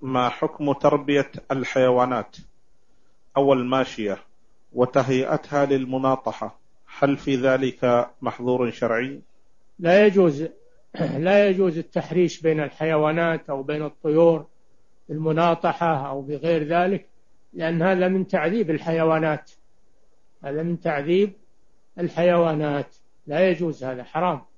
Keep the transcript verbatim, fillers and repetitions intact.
ما حكم تربية الحيوانات أو الماشية وتهيئتها للمناطحة؟ هل في ذلك محظور شرعي؟ لا يجوز لا يجوز التحريش بين الحيوانات أو بين الطيور بالمناطحة أو بغير ذلك، لأن هذا من تعذيب الحيوانات، هذا من تعذيب الحيوانات، لا يجوز، هذا حرام.